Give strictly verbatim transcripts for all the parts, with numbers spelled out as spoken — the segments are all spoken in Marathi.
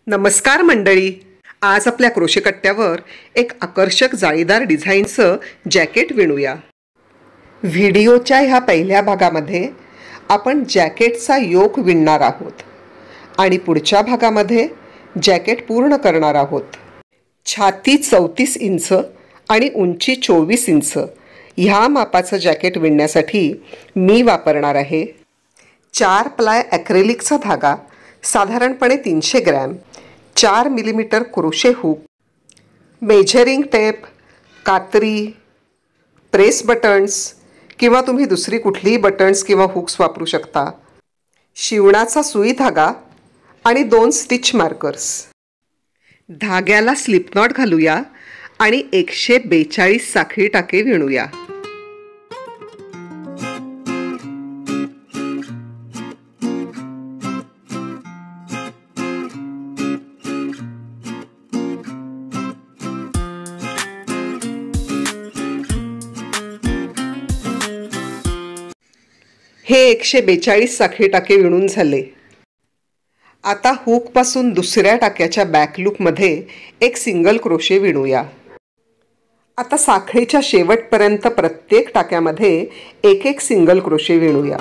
नमस्कार मंडळी. आज आपल्या क्रोशे कट्ट्यावर एक आकर्षक जाळीदार डिझाईनचं जॅकेट विणूया. व्हिडिओच्या ह्या पहिल्या भागामध्ये आपण जॅकेटचा योक विणणार आहोत आणि पुढच्या भागामध्ये जॅकेट पूर्ण करणार आहोत. छाती चौतीस इंच आणि उंची चोवीस इंच ह्या मापाचं जॅकेट विणण्यासाठी मी वापरणार आहे चार प्लाय ॲक्रेलिकचा धागा, साधारणपणे तीनशे ग्रॅम, चार millimetre crochet hook, measuring tape, कात्री, प्रेस बटन्स किंवा तुम्ही दुसरी कुठलीही बटन्स किंवा हुक्स वापरू शकता, शिवणाचा सुई धागा आणि दोन स्टिच मार्कर्स. धाग्याला स्लिप नॉट घालूया आणि एकशे बेचाळीस साखळी टाके विणूया. हे एकशे बेचाळीस साखळी टाके विणून झाले. आता हुकपासून दुसऱ्या टाक्याच्या बॅक लूपमध्ये एक सिंगल क्रोशे विणूया. आता साखळीच्या शेवटपर्यंत प्रत्येक टाक्यामध्ये एक एक सिंगल क्रोशे विणूया.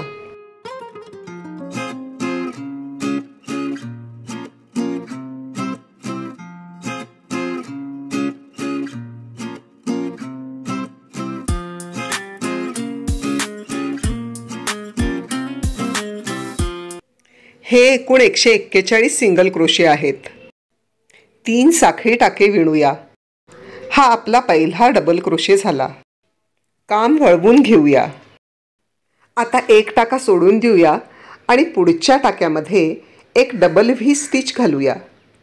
हे एकूण एकशे एक्केचाळीस सिंगल क्रोशे आहेत. तीन साखळी टाके विणूया. हा आपला पहिला डबल क्रोशे झाला. काम वळवून घेऊया. आता एक टाका सोडून देऊया आणि पुढच्या टाक्यामध्ये एक डबल व्ही स्टिच घालूया.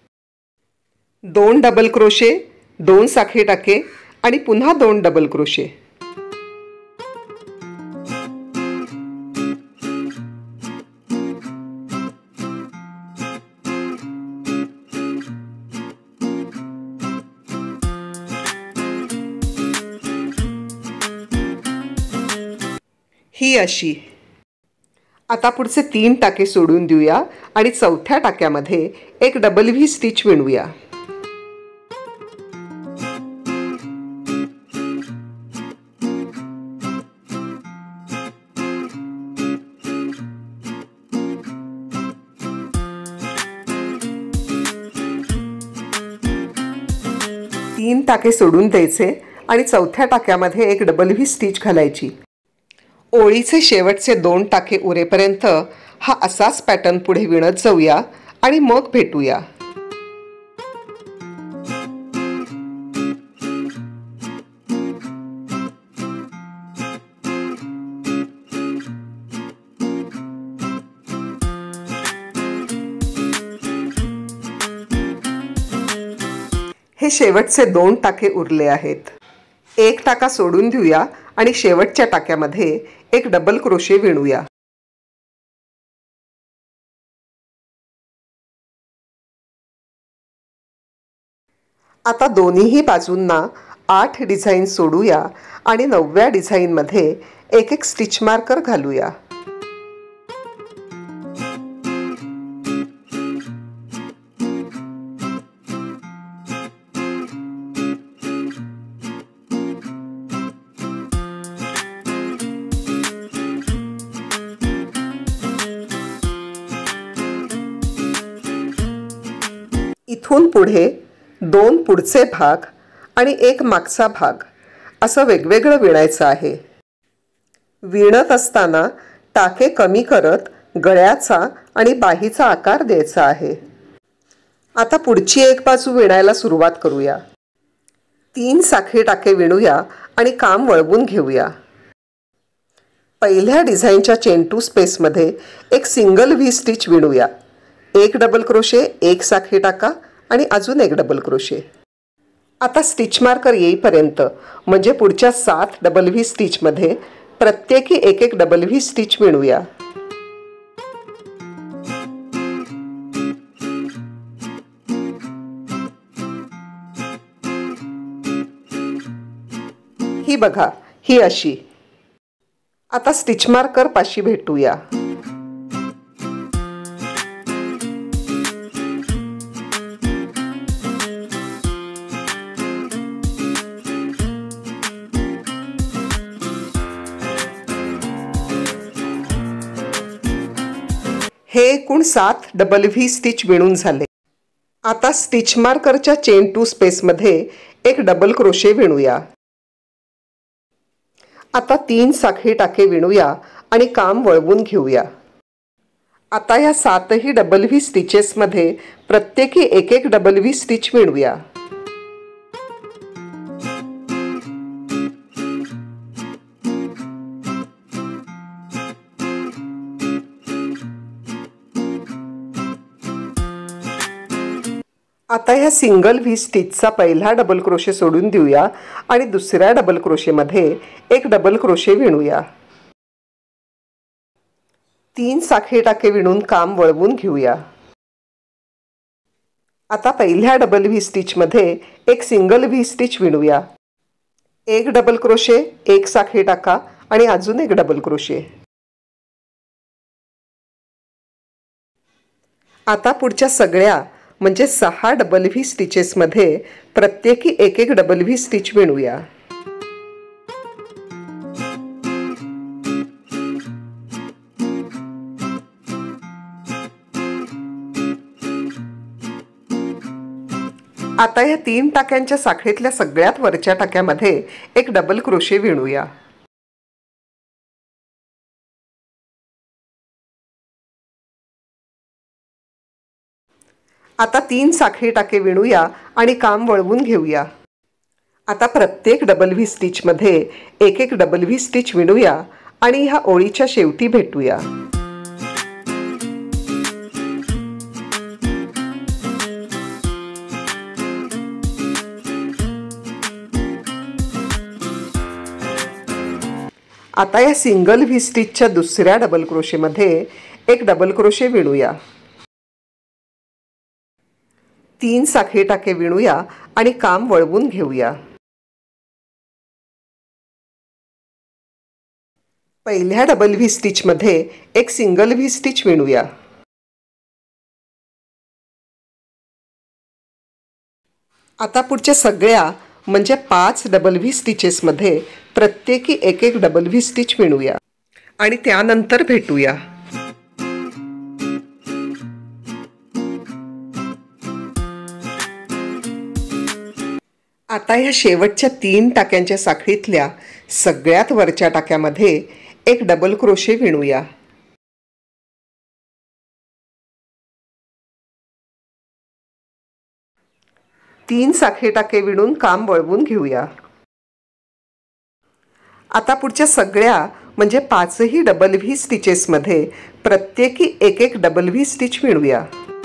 दोन डबल क्रोशे, दोन साखळी टाके आणि पुन्हा दोन डबल क्रोशे. ही अशी. आता पुढचे तीन टाके सोडून देऊया आणि चौथ्या टाक्यामध्ये एक डबल व्ही स्टिच विणूया. तीन टाके सोडून द्यायचे आणि चौथ्या टाक्यामध्ये एक डबल व्ही स्टिच घालायची. ओळीचे शेवटचे दोन टाके उरेपर्यंत हा असाच पॅटर्न पुढे विणत जाऊया आणि मग भेटूया. हे शेवटचे दोन टाके उरले आहेत. एक टाका सोडून देऊया आणि शेवटच्या टाक्यामध्ये एक डबल क्रोशे विणूया. आता दोन्हीही बाजूंना आठ डिझाईन सोडूया आणि नवव्या डिझाईनमध्ये एक एक स्टिच मार्कर घालूया. इथून पुढे दोन पुढचे भाग आणि एक मागचा भाग असं वेगवेगळं विणायचं आहे. विणत असताना टाके कमी करत गळ्याचा आणि बाहीचा आकार द्यायचा आहे. आता पुढची एक बाजू विणायला सुरुवात करूया. तीन साखळी टाके विणूया आणि काम वळवून घेऊया. पहिल्या डिझाईनच्या चेन टू स्पेसमध्ये एक सिंगल व्ही स्टिच विणूया. एक डबल क्रोशे, एक साखळी टाका आणि अजून एक डबल क्रोशे. आता स्टिच मार्कर येईपर्यंत म्हणजे पुढच्या सात डबल व्ही स्टिचमध्ये प्रत्येकी एक एक डबल व्ही स्टिच विणूया. ही बघा, ही अशी. आता स्टिच मार्कर पाशी भेटूया. हे एकूण सात डबल व्ही स्टिच विणून झाले. आता स्टिच मार्करच्या चेन टू स्पेसमध्ये एक डबल क्रोशे विणूया. आता तीन साखळी टाके विणूया आणि काम वळवून घेऊया. आता या सातही डबल व्ही स्टिचेसमध्ये प्रत्येकी एक एक डबल व्ही स्टिच विणूया. आता ह्या सिंगल व्ही स्टिचचा पहिला डबल क्रोशे सोडून देऊया आणि दुसऱ्या डबल क्रोशेमध्ये एक डबल क्रोशे विणूया. तीन साखळी टाके विणून काम वळवून घेऊया. आता पहिल्या डबल व्ही स्टिचमध्ये एक सिंगल व्ही स्टिच विणूया. एक डबल क्रोशे, एक साखळी टाका आणि अजून एक डबल क्रोशे. आता पुढच्या सगळ्या म्हणजे सहा डबल व्ही स्टिचेसमध्ये प्रत्येकी एक एक डबल व्ही स्टिच विणूया. आता या तीन टाक्यांच्या साखळीतल्या सगळ्यात वरच्या टाक्यामध्ये एक डबल क्रोशे विणूया. आता तीन साखळी टाके विणूया आणि काम वळवून घेऊया. आता प्रत्येक डबल व्ही स्टिचमध्ये एक एक डबल व्ही स्टिच विणूया आणि ह्या ओळीच्या शेवटी भेटूया. आता या सिंगल व्ही स्टिचच्या दुसऱ्या डबल क्रोशेमध्ये एक डबल क्रोशे विणूया. तीन साखळी टाके विणूया आणि काम वळवून घेऊया. पहिल्या डबल व्ही स्टिचमध्ये एक सिंगल व्ही स्टिच विणूया. आता पुढच्या सगळ्या म्हणजे पाच डबल व्ही स्टिचेसमध्ये प्रत्येकी एक एक डबल व्ही स्टिच विणूया आणि त्यानंतर भेटूया. आता ह्या शेवटच्या तीन टाक्यांच्या साखळीतल्या सगळ्यात वरच्या टाक्यामध्ये एक डबल क्रोशे विणूया. तीन साखळी टाके विणून काम वळवून घेऊया. आता पुढच्या सगळ्या म्हणजे पाचही डबल व्ही स्टिचेसमध्ये प्रत्येकी एक एक डबल व्ही स्टिच विणूया.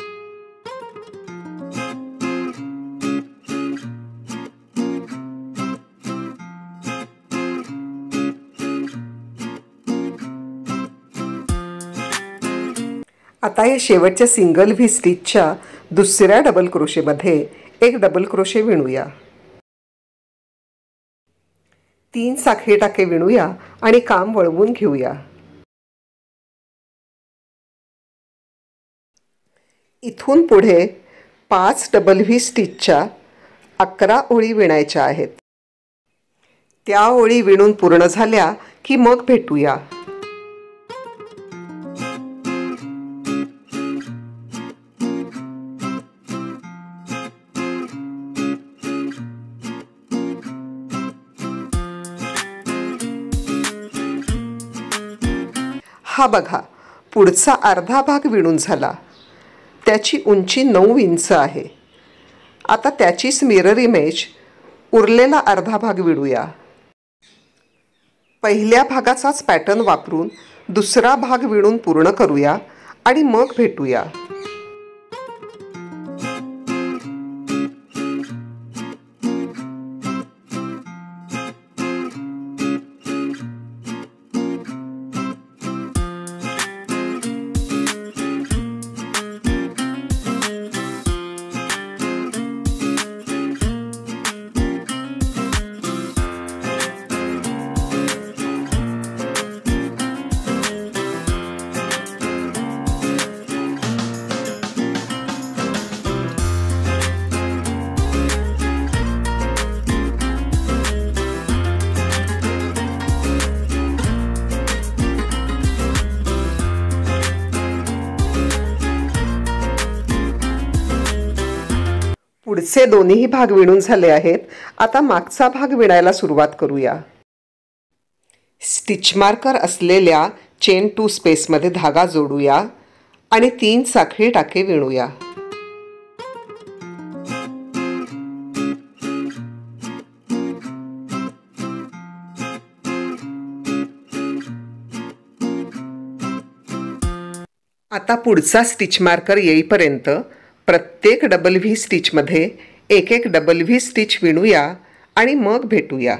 आता या शेवटच्या सिंगल व्ही स्टिचच्या दुसऱ्या डबल क्रोशेमध्ये एक डबल क्रोशे विणूया. तीन साखळी टाके विणूया आणि काम वळवून घेऊया. इथून पुढे पाच डबल व्ही स्टिचच्या अकरा ओळी विणायच्या आहेत. त्या ओळी विणून पूर्ण झाल्या की मग भेटूया. हा बघा, पुढचा अर्धा भाग विणून झाला. त्याची उंची नऊ इंच आहे. आता त्याचीच मिरर इमेज उरलेला अर्धा भाग विणूया. पहिल्या भागाचाच पॅटर्न वापरून दुसरा भाग विणून पूर्ण करूया आणि मग भेटूया. पुढचे दोन्ही भाग विणून झाले आहेत. आता मागचा भाग विणायला सुरुवात करूया. स्टिच मार्कर असलेल्या चेन टू स्पेसमध्ये धागा जोडूया आणि तीन साखळी टाके विणूया. आता पुढचा स्टिच मार्कर येईपर्यंत प्रत्येक डबल व्ही स्टिचमध्ये एक एक डबल व्ही स्टिच विणूया आणि मग भेटूया.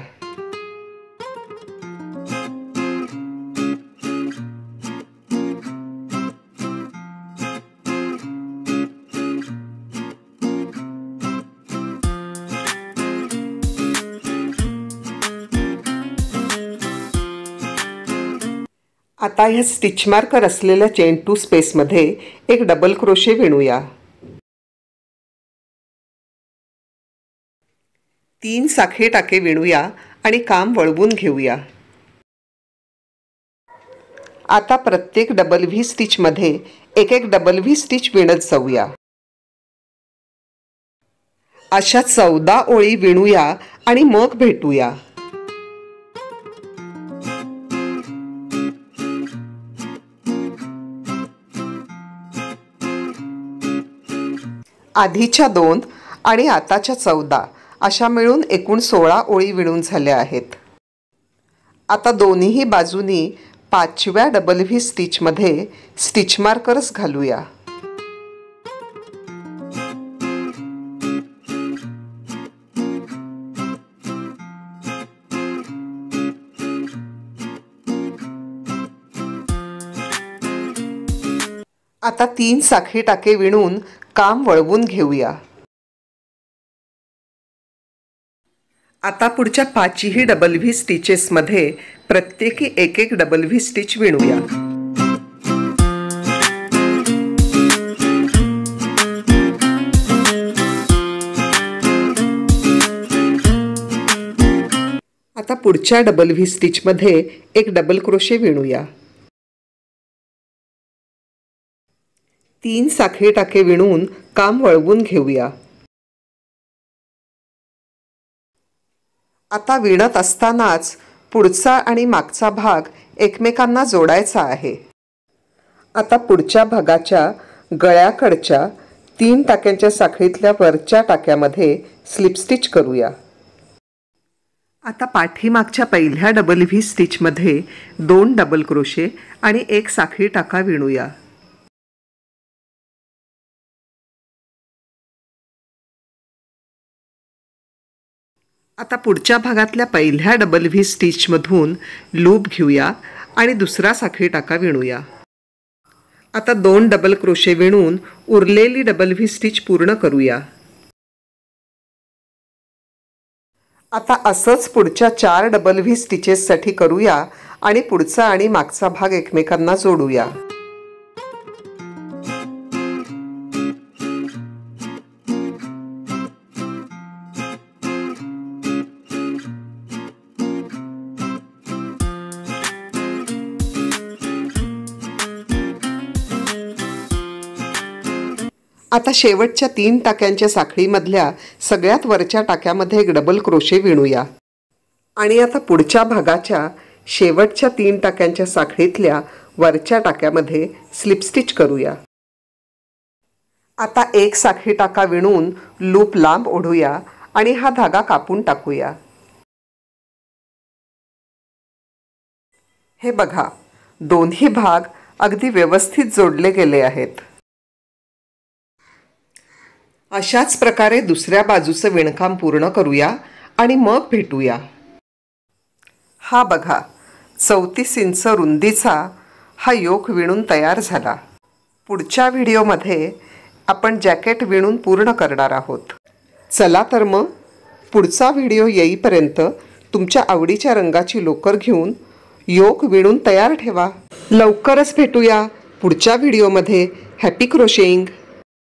आता ह्या स्टिच मार्कर असलेल्या चेन टू स्पेसमध्ये एक डबल क्रोशे विणूया. तीन साखळी टाके विणूया आणि काम वळवून घेऊया. आता प्रत्येक डबल व्ही स्टिचमध्ये एक एक डबल व्ही स्टिच विणत जाऊया. अशा चौदा ओळी विणूया आणि मग भेटूया. आधीच्या दोन आणि आताच्या चौदा अशा मिळून एकूण सोळा ओळी विणून झाल्या आहेत. आता दोन्ही बाजूनी पाचव्या डबल व्ही स्टिचमध्ये स्टिच मार्कर्स घालूया. आता तीन साखळी टाके विणून काम वळवून घेऊया. आता पुढच्या पाचही डबल व्ही स्टिचेसमध्ये प्रत्येकी एक एक डबल व्ही स्टिच विणूया. आता पुढच्या डबल व्ही स्टिचमध्ये एक डबल क्रोशे विणूया. तीन साखळी टाके विणून काम वळवून घेऊया. आता विणत असतानाच पुढचा आणि मागचा भाग एकमेकांना जोडायचा आहे. आता पुढच्या भागाच्या गळ्याकडच्या तीन टाक्यांच्या साखळीतल्या वरच्या टाक्यामध्ये स्लिप स्टिच करूया. आता पाठीमागच्या पहिल्या डबल व्ही स्टिचमध्ये दोन डबल क्रोशे आणि एक साखळी टाका विणूया. आता पुढच्या भागातल्या पहिल्या डबल व्ही स्टिचमधून लूप घेऊया आणि दुसरा साखळी टाका विणूया. आता दोन डबल क्रोशे विणून उरलेली डबल व्ही स्टिच पूर्ण करूया. आता असंच पुढच्या चार डबल व्ही स्टिचेससाठी करूया आणि पुढचा आणि मागचा भाग एकमेकांना जोडूया. आता शेवटच्या तीन टाक्यांच्या साखळीमधल्या सगळ्यात वरच्या टाक्यामध्ये एक डबल क्रोशे विणूया आणि आता पुढच्या भागाच्या शेवटच्या तीन टाक्यांच्या साखळीतल्या वरच्या टाक्यामध्ये स्लिप स्टिच करूया. आता एक साखळी टाका विणून लूप लांब ओढूया आणि हा धागा कापून टाकूया. हे बघा, दोन्ही भाग अगदी व्यवस्थित जोडले गेले आहेत. अशाच प्रकारे दुसऱ्या बाजूचं विणकाम पूर्ण करूया आणि मग भेटूया. हा बघा, चौतीस इंच रुंदीचा हा योक विणून तयार झाला. पुढच्या व्हिडिओमध्ये आपण जॅकेट विणून पूर्ण करणार आहोत. चला तर मग पुढचा व्हिडिओ येईपर्यंत तुमच्या आवडीच्या रंगाची लोकर घेऊन योक विणून तयार ठेवा. लवकरच भेटूया पुढच्या व्हिडिओमध्ये. Happy crocheting.